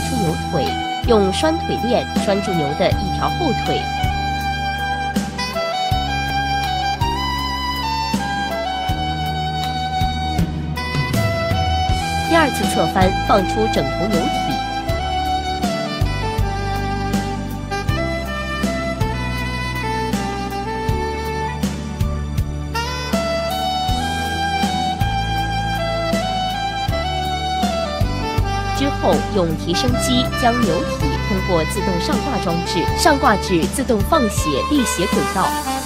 出牛腿，用拴腿链拴住牛的一条后腿。第二次侧翻，放出整头牛体。之后，用提升机将牛体通过自动上挂装置上挂至自动放血沥血轨道。